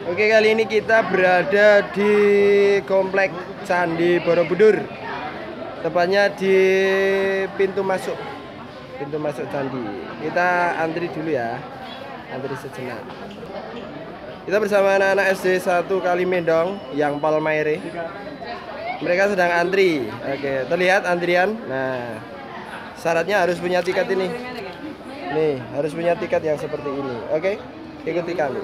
Oke, kali ini kita berada di Komplek Candi Borobudur. Tepatnya di pintu masuk candi. Kita antri dulu ya. Antri sejenak. Kita bersama anak-anak SD 1 Kalimendong yang Palmaire. Mereka sedang antri. Oke, terlihat antrian. Nah, syaratnya harus punya tiket ini. Nih, harus punya tiket yang seperti ini. Oke, ikuti kami.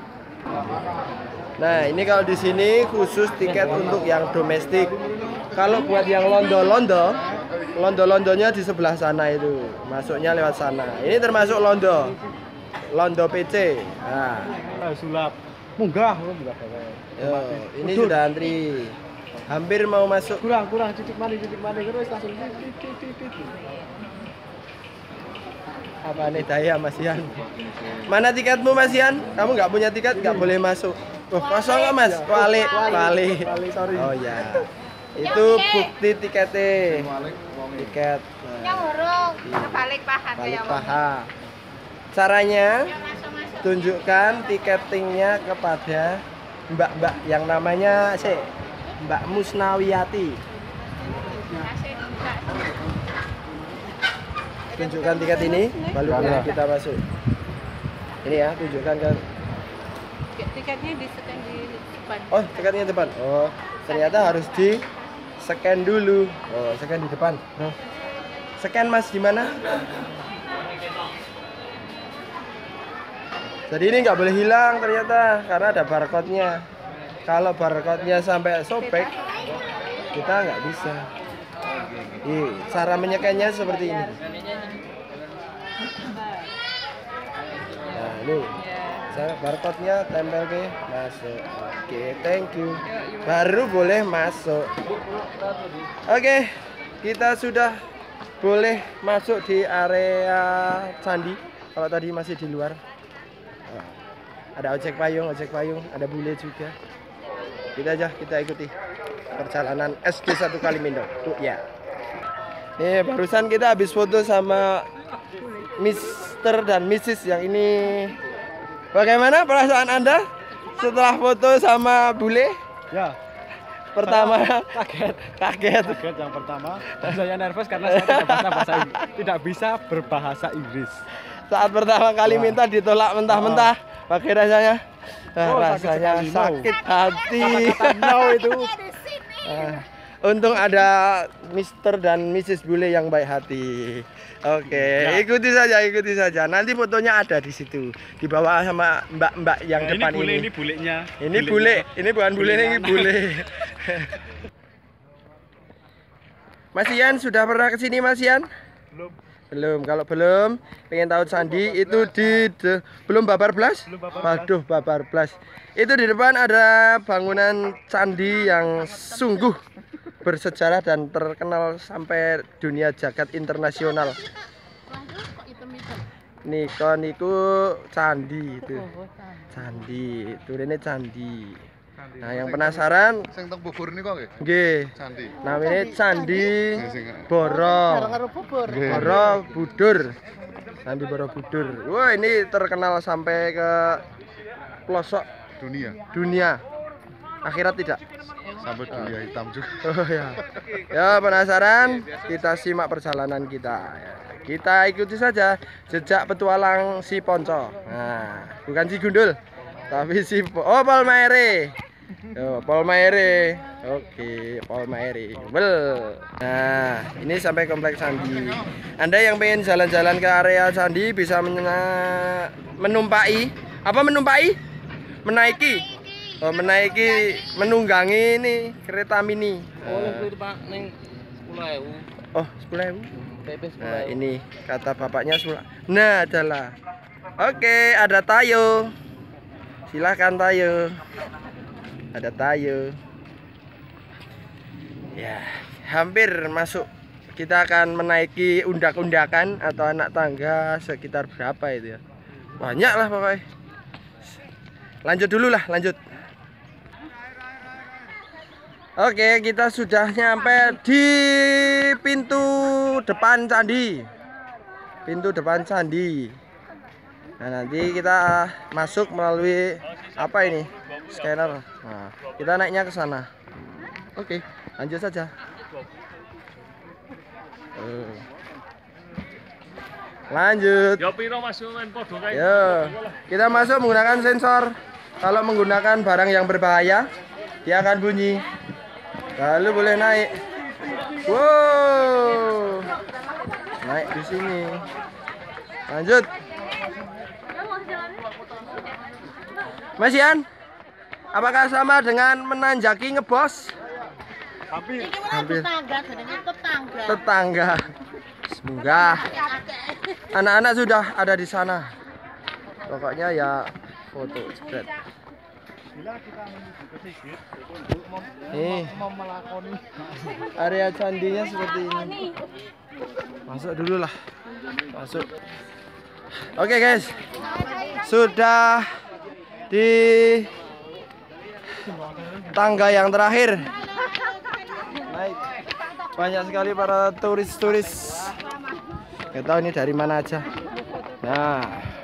Nah, ini kalau di sini khusus tiket untuk yang domestik. Kalau buat yang londo-londonya di sebelah sana itu, masuknya lewat sana. Ini termasuk londo PC. Nah, sulap. Munggah. ini sudah antri. Hampir mau masuk. Kurang titik mana terus langsung. Apa nih daya Mas Ian? Mana tiketmu Mas Ian? Kamu nggak punya tiket nggak boleh masuk. Oh, kosong nggak Mas? Wali. Sorry. Oh ya. Itu bukti tiketnya. Tiket. Balik paha. Caranya tunjukkan tiketingnya kepada mbak-mbak yang namanya Mbak Musnawiyati. Tunjukkan tiket ini, baru boleh kita masuk. Ini ya, tunjukkan kan. Tiketnya di scan di depan. Oh, tiketnya depan. Oh, ternyata harus di scan dulu. Oh, scan di depan. Scan Mas di mana? Jadi ini nggak boleh hilang ternyata karena ada barcode-nya. Kalau barcode-nya sampai sobek, kita nggak bisa. Cara menyekannya seperti ini. Nah, ini barcode-nya tempel ke masuk. Oke, thank you. Baru boleh masuk. Oke, kita sudah boleh masuk di area candi. Kalau tadi masih di luar. Ada ojek payung, ada bule juga. Kita ikuti perjalanan SD 1 Kalimendong. Tuh ya. Nih, barusan kita habis foto sama Mr. dan Mrs. yang ini. Bagaimana perasaan Anda setelah foto sama bule? Ya. Pertama Kaget yang pertama. Dan saya nervous karena saya tidak bisa berbahasa Inggris. Saat pertama kali minta ditolak mentah-mentah. Pakai rasanya. Rasanya sakit hati. No itu. Untung ada Mr. dan Mrs. Bule yang baik hati. Oke, ikuti saja. Nanti fotonya ada di situ. Dibawa sama mbak-mbak yang depan ini. Ini bulenya. Ini bule, ini bukan bule, ini bule. Mas Ian sudah pernah kesini Mas Ian? Belum. Kalau belum, pengen tahu candi itu belum babar blas? Waduh, babar blas. Itu di depan ada bangunan candi yang sungguh bersejarah dan terkenal sampai dunia jagat internasional. Nikon itu candi itu. Candi, itu ini candi. Nah, yang penasaran sing teng bubur niku nggih. Nggih. Candi. Namanya Candi Borobudur. Candi Borobudur. Wah, ini terkenal sampai ke pelosok dunia. Akhirat tidak? Sampai dunia hitam juga. Oh ya. Ya, penasaran? Kita simak perjalanan kita. Kita ikuti saja jejak petualang si Ponco. Nah, bukan si Gundul, tapi si Palmaire. Palmaire. Oke, Palmaire. Nah, ini sampai kompleks candi. Anda yang pengen jalan-jalan ke area candi bisa menumpai. Apa menumpai? Menaiki. Oh, menaiki, menunggangi ini kereta mini. Oh, 10.000. Nah, ini kata bapaknya 10. Nah, adalah. Oke, ada Tayo. Silahkan Tayo. Ada Tayo. Ya, hampir masuk. Kita akan menaiki undak-undakan atau anak tangga sekitar berapa itu ya? Banyak lah pokoknya. Lanjut. Oke, kita sudah nyampe di pintu depan candi. Nah, nanti kita masuk melalui apa ini? Scanner. Nah, kita naiknya ke sana. Oke, lanjut saja. Lanjut. Ya piro Mas main podo kae. Yo, kita masuk menggunakan sensor. Kalau menggunakan barang yang berbahaya, dia akan bunyi. Lalu boleh naik. Wow, naik di sini. Lanjut. Mas Ian, apakah sama dengan menanjaki ngebos? Hampir. Hampir. Tetangga. Tetangga. Semoga anak-anak sudah ada di sana. Pokoknya ya foto jebret. Bila kita menuju ke Sigit Nih, melakoni area candinya seperti ini. Masuk dulu lah. Masuk. Oke guys, sudah di tangga yang terakhir. Naik. Banyak sekali para turis-turis. Nggak tahu ini dari mana aja. Nah,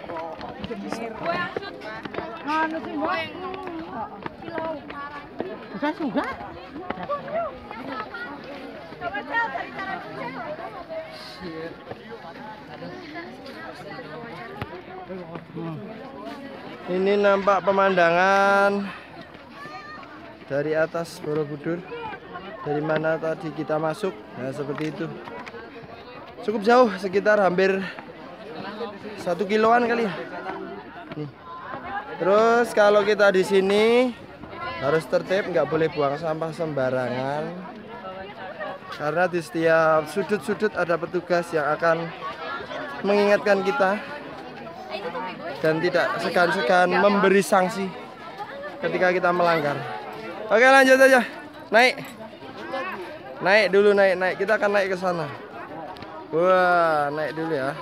ini nampak pemandangan dari atas Borobudur. Dari mana tadi kita masuk, nah seperti itu. Cukup jauh, sekitar hampir 1 kiloan kali ya. Nih. Terus kalau kita di sini harus tertib, nggak boleh buang sampah sembarangan. Karena di setiap sudut-sudut ada petugas yang akan mengingatkan kita dan tidak segan-segan memberi sanksi ketika kita melanggar. Oke, lanjut aja. Naik. Naik dulu, naik. Kita akan naik ke sana. Wah, naik dulu ya.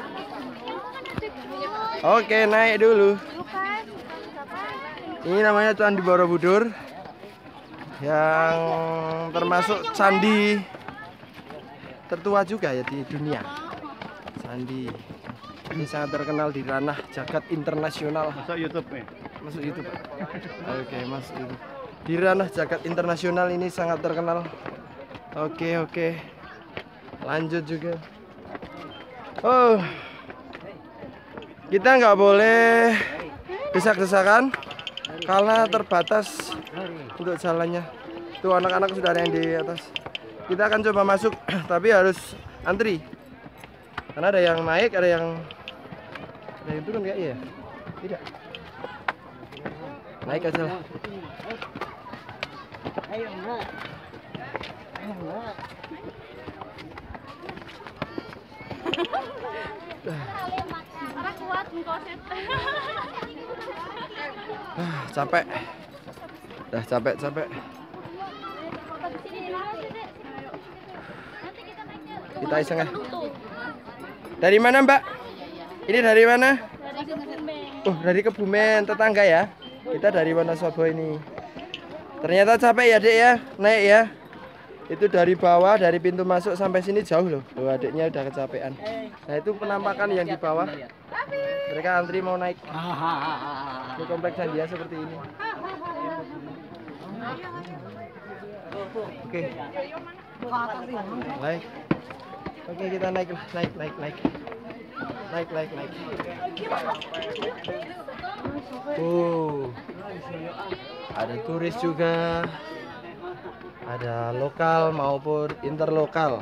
Oke, naik dulu. Ini namanya Candi Borobudur, yang termasuk candi tertua juga ya di dunia. Candi ini sangat terkenal di ranah jagat internasional. masuk YouTube nih. Masuk YouTube. Oke, masuk YouTube. Di ranah jagat internasional ini sangat terkenal. Oke. Lanjut juga. Oh, kita nggak boleh desak-desakan karena terbatas untuk jalannya. Tuh anak-anak sudah ada yang di atas. Kita akan coba masuk, tapi harus antri. Karena ada yang naik, ada yang turun nggak ya? Tidak. Naik aja lah. Capek. Dah capek. Kita iseng ya. Dari mana, Mbak? Ini dari mana? Oh, dari Kebumen, tetangga ya. Kita dari Wonosobo ini. Ternyata capek ya, Dek ya. Naik ya. Itu dari bawah, dari pintu masuk sampai sini jauh loh. Loh, adiknya udah kecapean. Nah, itu penampakan yang di bawah. Mereka antri mau naik. Di kompleks Sandia seperti ini. Oke. Naik. Oke, kita naik. Naik. Oh. Ada turis juga. Ada lokal maupun interlokal,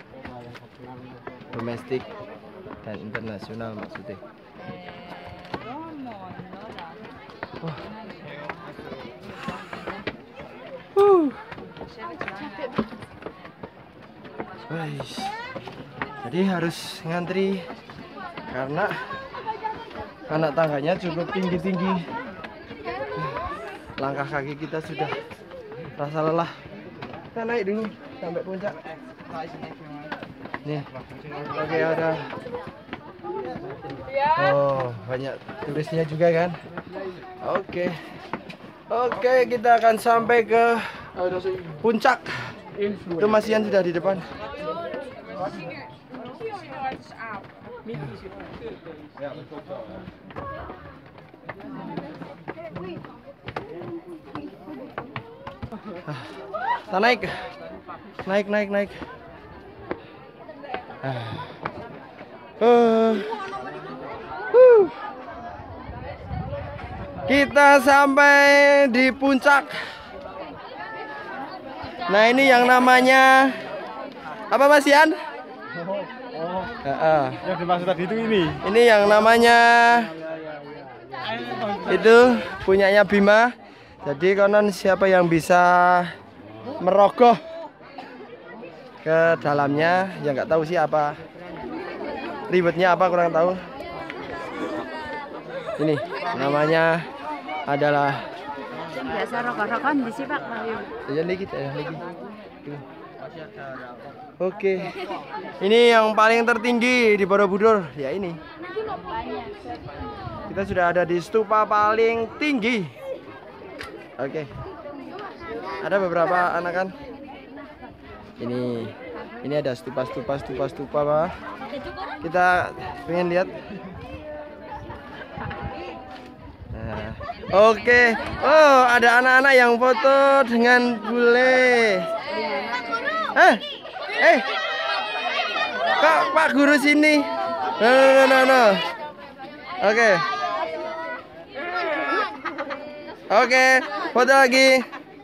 domestik dan internasional maksudnya. Jadi harus ngantri karena anak tangganya cukup tinggi-tinggi. Langkah kaki kita sudah rasa lelah. Kita naik dulu sampai puncak. Nih, oke ada. Oh, banyak turisnya juga kan. Oke, kita akan sampai ke puncak. Itu Mas Ian sudah di depan. Kita naik. Naik. Kita sampai di puncak. Nah, ini yang namanya apa, Mas Yan? Yang dimaksud tadi itu ini. Ini yang namanya itu punyanya Bima. Jadi konon siapa yang bisa merogoh ke dalamnya, ya nggak tahu sih apa ribetnya apa, kurang tahu. Ini namanya adalah Biasa rokok-rokokan di sini Pak. ya lagi. Oke. Ini yang paling tertinggi di Borobudur, ya ini. Kita sudah ada di stupa paling tinggi. Oke. Ada beberapa anakan. Ini ada stupa Pak. Kita pengen lihat. Nah, oke. Oh, ada anak-anak yang foto dengan bule. Kok Pak Guru sini? No. Oke, foto lagi.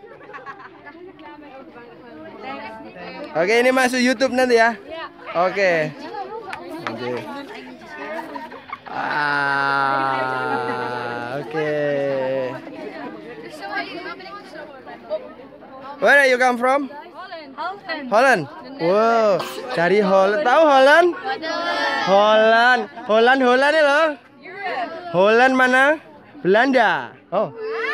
Oke, ini masuk YouTube nanti ya. Oke. Oke. Where are you come from? Holland. Wow, dari Holland. Tahu Holland? Holland ini loh. Holland mana? Belanda. Oh.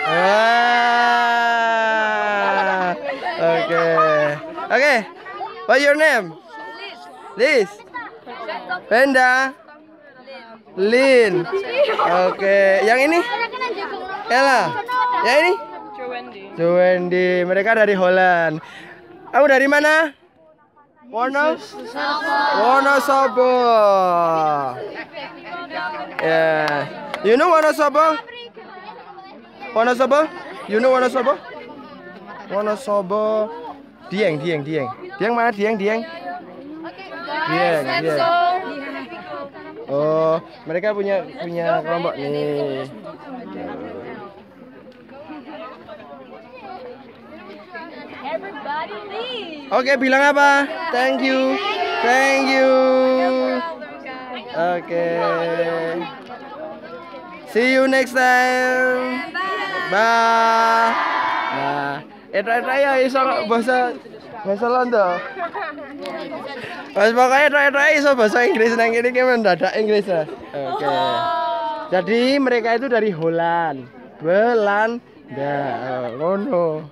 Oke. What's your name? Liz. Benda. Lin. Oke. Yang ini? Ella. Yang ini? Jowendi. Mereka dari Holland. Kamu dari mana? Wonosobo. Yeah. You know Wonosobo? You know Wonosobo? Wonosobo. Dieng. Dieng mana? Dieng. Oh, mereka punya kelompok nih. Oke, bilang apa? Thank you. Oke. See you next time. Bye. Nah, eta ya iso bahasa Londo. Mas pokoknya eta iso bahasa Inggris nang kene ki mendadak Inggris. Oke. Jadi mereka itu dari Holland. Belanda. Ngono.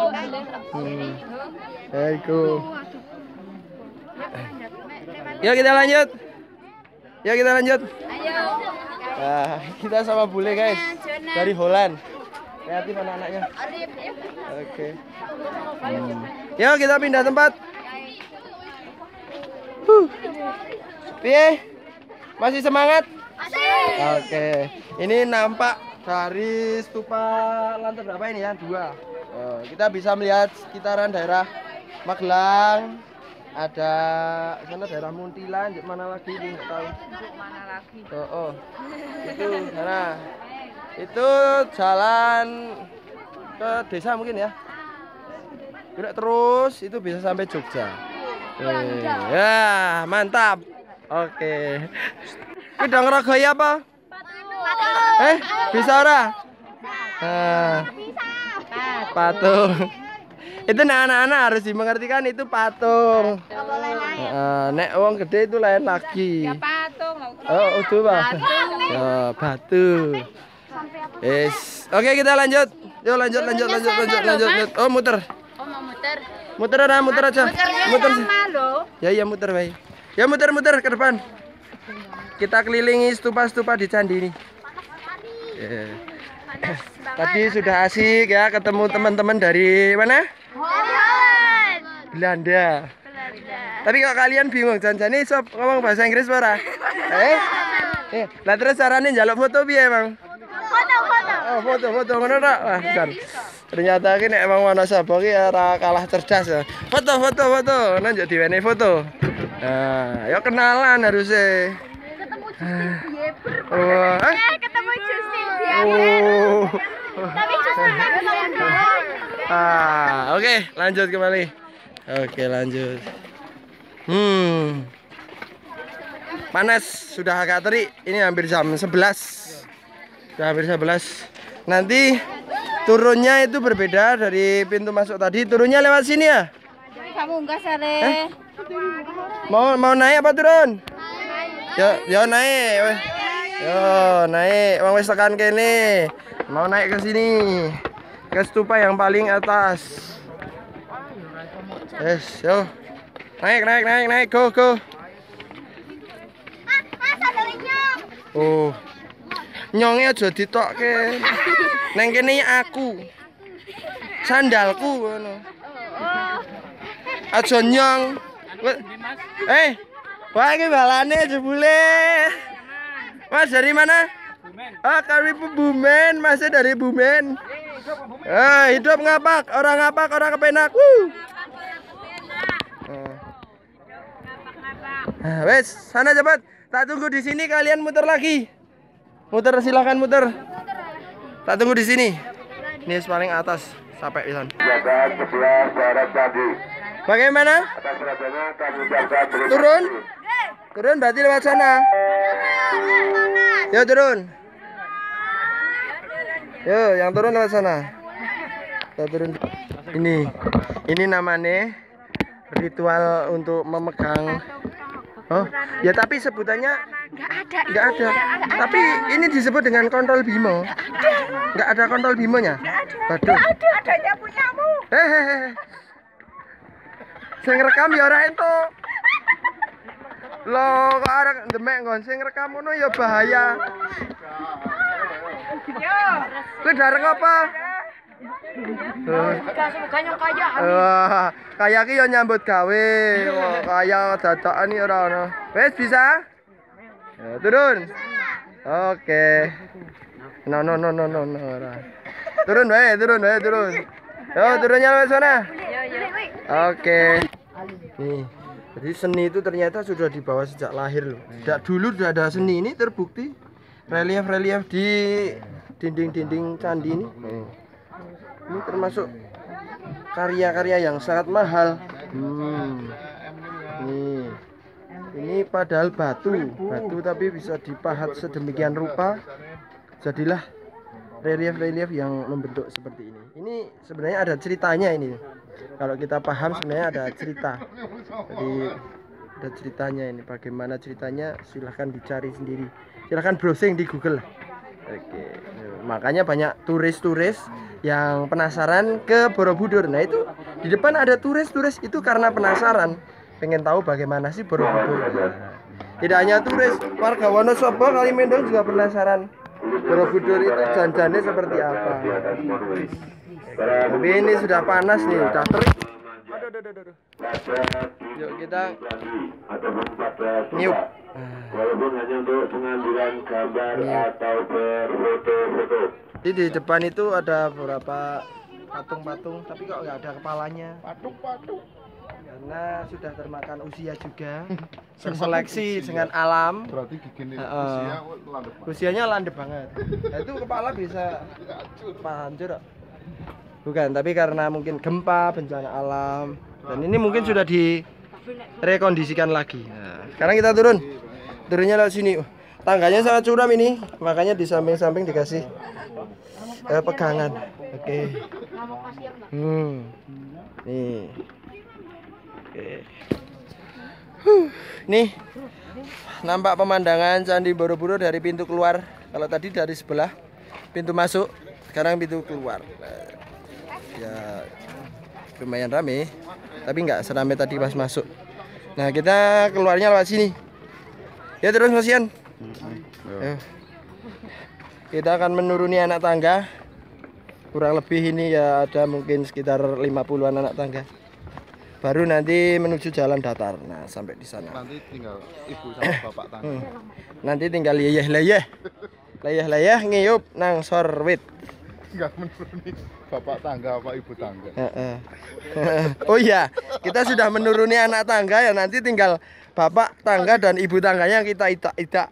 Yuk kita lanjut. Ayo. Nah, kita sama bule guys. Dari Holland. Kreatif anak-anaknya. Oke. Yuk kita pindah tempat. Piye? Masih semangat? Oke. Ini nampak dari stupa lantai berapa ini ya? 2. Kita bisa melihat sekitaran daerah Magelang. Ada sana daerah Muntilan, mana lagi ini nggak tahu. Mana lagi? Itu sana. Itu jalan ke desa mungkin ya. Gerak terus itu bisa sampai Jogja. Ya, mantap. Oke. Kita ngerogoy apa? Bisa ora? Patung. Itu anak-anak harus dimengertikan itu patung. Nek wong gede itu lain lagi. Ya patung. Oh, itu Pak. Batu. Yes. Oke, kita lanjut. Yuk lanjut. Oh, muter. Oh, mau muter. Muter aja. Muter. Ya, muter baik. Ya, muter ke depan. Kita kelilingi stupa-stupa di candi ini. Tadi sudah asik ya ketemu teman-teman dari mana? Belanda. Tapi kok kalian bingung, janjane iso ngomong bahasa Inggris ora? Lah terus carane njaluk foto piye, Bang? Foto. Oh, foto ngono tok. Wah, jan. Ternyata ki nek emang Wonosobo ki ora kalah cerdas ya. Foto. Ngono njuk diwenehi foto. Nah, ya kenalan harusnya. Ketemu Justin Bieber. Oh. Tapi Justin Oke, lanjut kembali. Oke, lanjut. Panas, sudah agak terik. Ini hampir jam 11. Sudah hampir 11. Nanti turunnya itu berbeda dari pintu masuk tadi. Turunnya lewat sini ya? Kamu enggak sare. Mau naik apa turun? Yo naik. Yo naik. Wong wis tekan kene. Mau naik ke sini. Ke stupa yang paling atas. Yes, yo. Naik. Go. Oh. Nyonge aja ditokke. Neng kene aku. Sandalku ngono. Aja nyong. Wah ini balane jebule. Mas dari mana? Ah, kami Bumen, masih dari Bumen. Hidup ngapak, orang kepenak. Wes, sana cepat. Tak tunggu di sini, kalian muter lagi. Silahkan muter. Tak tunggu di sini. Ini paling atas, sampai di sana. Bagaimana? Turun berarti lewat sana. Yo turun. Yo, yang turun lewat sana. Kita turun. Ini namanya ritual untuk memegang. Oh, ya tapi sebutannya nggak ada. Tapi ini disebut dengan kontol bimo. Nggak ada kontol bimonya. Waduh. Adanya punyamu. Hehehe. Sing rekam ya ora entuk. Loh, kok arek ndemek nggon sing rekam ngono ya bahaya. Yo. Kuwi dareng apa? Kaya ki yo nyambut gawe. Kaya dadakan iki ora ono. Wis bisa? Ya, turun. Oke. No ora. Turun wae. Yo, turunnya lewat sana. Oke. Nih, jadi seni itu ternyata sudah dibawa sejak lahir loh. Tidak dulu sudah ada seni, ini terbukti relief di dinding-dinding candi ini. Ini termasuk karya-karya yang sangat mahal. Nih, ini padahal batu tapi bisa dipahat sedemikian rupa, jadilah relief yang membentuk seperti ini. Ini sebenarnya ada ceritanya ini. Kalau kita paham sebenarnya ada cerita. Jadi ada ceritanya ini. Bagaimana ceritanya silahkan dicari sendiri. Silahkan browsing di Google. Oke. Makanya banyak turis-turis yang penasaran ke Borobudur. Nah itu di depan ada turis itu karena penasaran, pengen tahu bagaimana sih Borobudur. Tidak hanya turis, warga Wonosobo Kalimendong juga penasaran Borobudur itu janjane seperti apa. Tapi ini sudah panas nih, sudah terik. Aduh. Yuk kita niup. Walaupun hanya untuk pengambilan gambar atau berfoto-foto. Di depan itu ada beberapa patung-patung, tapi kok nggak ada kepalanya. Patung. Karena sudah termakan usia juga, terseleksi dengan alam. Berarti gigine usianya landep banget. Nah, itu kepala bisa hancur. Bukan, tapi karena mungkin gempa, bencana alam. Dan ini mungkin sudah direkondisikan lagi. Nah, sekarang kita turunnya lewat sini. Tangganya sangat curam ini, makanya di samping-samping dikasih pegangan. Oke. Nih. Oke. Nih nampak pemandangan Candi Borobudur dari pintu keluar. Kalau tadi dari sebelah pintu masuk, sekarang pintu keluar. Ya lumayan rame, tapi nggak serame tadi pas masuk. Nah kita keluarnya lewat sini. Ya terus Mas Ian. Kita akan menuruni anak tangga. Kurang lebih ini ya ada mungkin sekitar 50-an anak tangga. baru nanti menuju jalan datar. Nah, sampai di sana. Nanti tinggal ibu sama bapak tangga. Nanti tinggal leyeh ngiyup nang sorwit. Tinggal menuruni bapak tangga apa ibu tangga. Oh iya, kita sudah menuruni anak tangga ya, nanti tinggal bapak tangga dan ibu tangganya kita itak.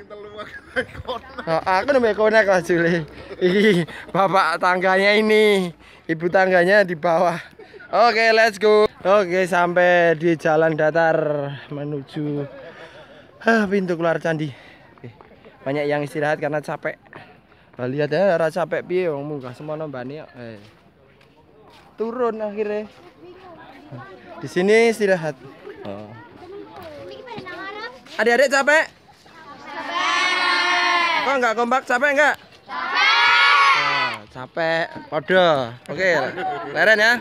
Aku nembe konek lah Juli. Bapak tangganya ini, ibu tangganya di bawah. Oke, let's go. Oke, sampai di jalan datar menuju pintu keluar candi. Banyak yang istirahat karena capek. Nah, lihat ya, rasa capek piye wong munggah semono mbane. Turun akhirnya. Di sini istirahat. Oh. Adik-adik capek? Kok enggak kompak, capek enggak? Capek, podo. Oke, leren ya.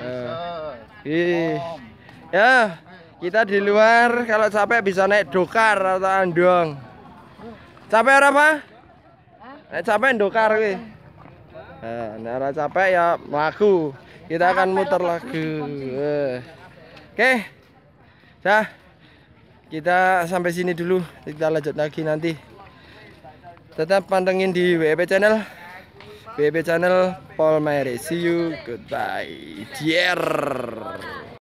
Ya, kita di luar kalau capek bisa naik dokar atau andong. Capek ora, Pak? Nek capek dokar kuwi. Nek ora capek ya mlaku. Kita akan muter lagu. Oke. Dah. Kita sampai sini dulu. Kita lanjut lagi nanti. Tetap pantengin di WP channel. WP channel Paul Maire. See you. Goodbye. Dear.